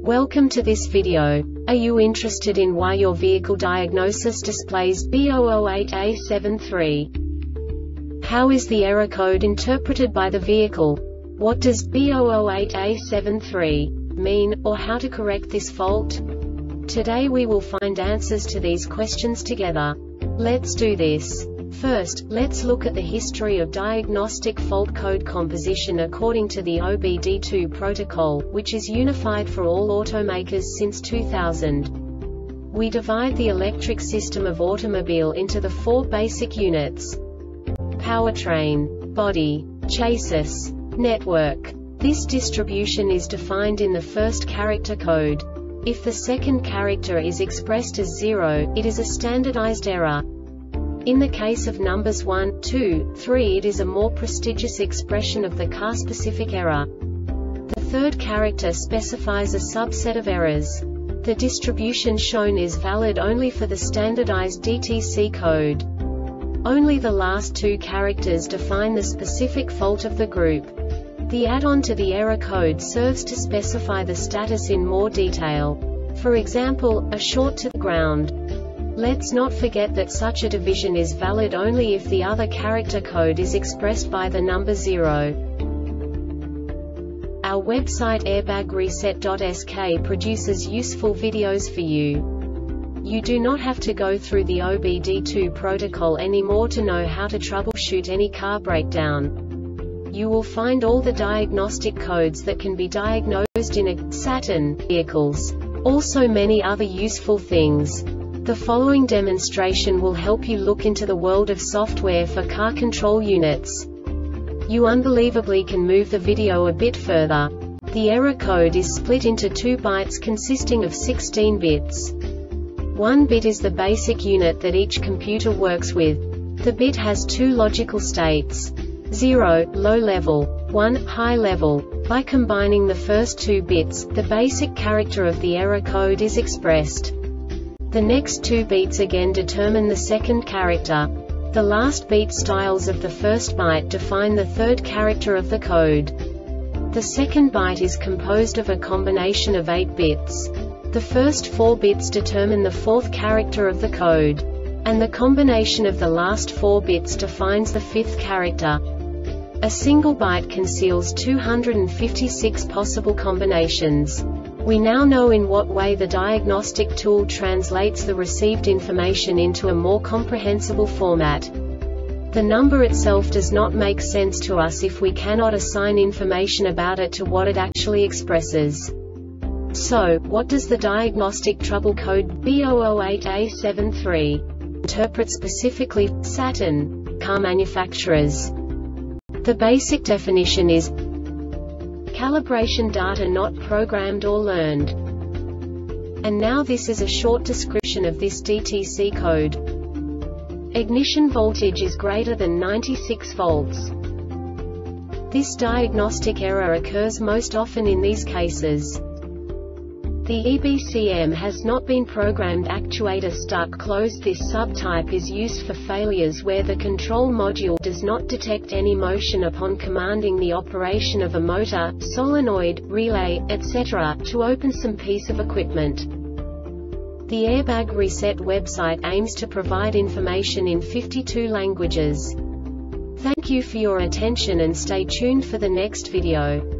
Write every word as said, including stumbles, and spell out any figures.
Welcome to this video. Are you interested in why your vehicle diagnosis displays B zero zero eight A seven three? How is the error code interpreted by the vehicle? What does B zero zero eight A seven three mean, or how to correct this fault? Today we will find answers to these questions together. Let's do this. First, let's look at the history of diagnostic fault code composition according to the O B D two protocol, which is unified for all automakers since two thousand. We divide the electric system of automobile into the four basic units: powertrain, body, chassis, network. This distribution is defined in the first character code. If the second character is expressed as zero, it is a standardized error. In the case of numbers one, two, three, it is a more prestigious expression of the car-specific error. The third character specifies a subset of errors. The distribution shown is valid only for the standardized D T C code. Only the last two characters define the specific fault of the group. The add-on to the error code serves to specify the status in more detail. For example, a short to the ground. Let's not forget that such a division is valid only if the other character code is expressed by the number zero. Our website airbag reset dot S K produces useful videos for you. You do not have to go through the O B D two protocol anymore to know how to troubleshoot any car breakdown. You will find all the diagnostic codes that can be diagnosed in a Saturn vehicles. Also many other useful things. The following demonstration will help you look into the world of software for car control units. You unbelievably can move the video a bit further. The error code is split into two bytes consisting of sixteen bits. One bit is the basic unit that each computer works with. The bit has two logical states: zero, low level, one, high level. By combining the first two bits, the basic character of the error code is expressed. The next two beats again determine the second character. The last beat styles of the first byte define the third character of the code. The second byte is composed of a combination of eight bits. The first four bits determine the fourth character of the code. And the combination of the last four bits defines the fifth character. A single byte conceals two hundred fifty-six possible combinations. We now know in what way the diagnostic tool translates the received information into a more comprehensible format. The number itself does not make sense to us if we cannot assign information about it to what it actually expresses. So, what does the diagnostic trouble code B zero zero eight A seven three interpret specifically for Saturn car manufacturers? The basic definition is calibration data not programmed or learned. And now this is a short description of this D T C code. Ignition voltage is greater than ninety-six volts. This diagnostic error occurs most often in these cases: the E B C M has not been programmed, actuator stuck closed. This subtype is used for failures where the control module does not detect any motion upon commanding the operation of a motor, solenoid, relay, et cetera, to open some piece of equipment. The Airbag Reset website aims to provide information in fifty-two languages. Thank you for your attention and stay tuned for the next video.